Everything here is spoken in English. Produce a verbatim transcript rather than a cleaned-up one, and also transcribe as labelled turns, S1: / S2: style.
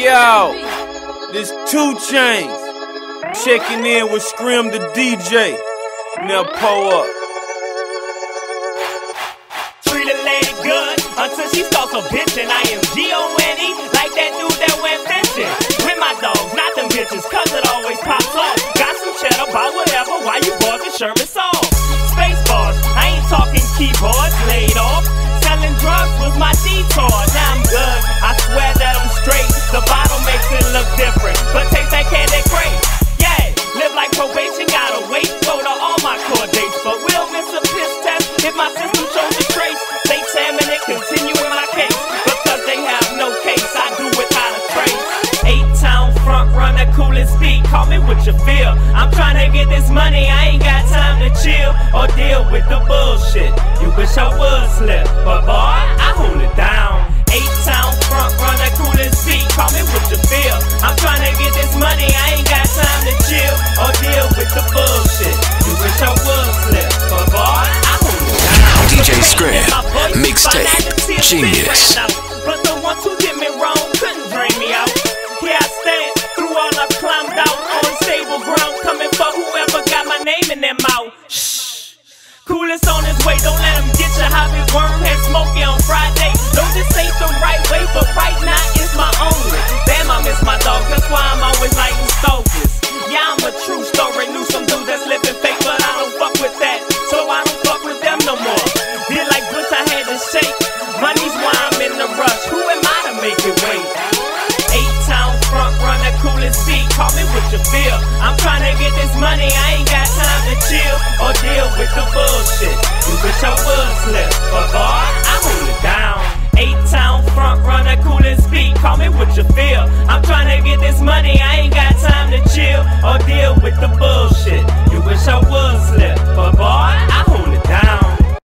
S1: Yo, this two Chains checking in with Scrim the D J. Now pull up.
S2: Treat a lady good until she starts a bitch, and I am G O N E like that dude that went fishing with my dogs, not them bitches, cause it always pops off. Got some cheddar, buy whatever while you barking Sherman sauce. Space bars, I ain't talking keyboards, laid off. Selling drugs was my detour. Now I'm good, I swear that I'm straight. The bottle makes it look different, but taste that candy great. Yeah, live like probation, gotta wait. Go to all my court dates, but we'll miss a piss test if my system shows a trace. They examine it, continue in my case, because they have no case. I do without a trace. Eight-town front runner, coolest beat. Call me what you feel. I'm trying to get this money, I ain't got time to chill or deal with the bullshit. You wish I would slip, but boy, I hold it down. Eight-town front runner, coolest beat. Call me what you feel. I'm trying to get this money, I ain't got time to chill or deal with the bullshit. You wish I would slip, but boy, I hold it down.
S3: D J Scrim, mixtape, genius.
S2: But the ones who did me wrong couldn't drain me out. Here I stand, through all I climbed out on stable ground, coming for whoever got my name in their mouth. Shh. Coolest on his way, don't let him get you. Hobby wormhead smoky on Friday. No, this ain't the right way, but right now it's my only. Damn, I miss my dog, that's why I'm always lighting stoves. Yeah, I'm a true story, knew some dude that's living fake, but I don't fuck with that, so I don't fuck with them no more. Did like Bush, I had to shake. Money's why I'm in the rush. Who am I to make it wait? Eight-town front runner, coolest beat. Call me what you feel. I'm trying to get this money, I ain't got time to chill or deal with the bullshit. You wish I would slip, but boy, I hold it down. Eight-town front runner, coolest beat. Call me what you feel. I'm trying to get this money, I ain't got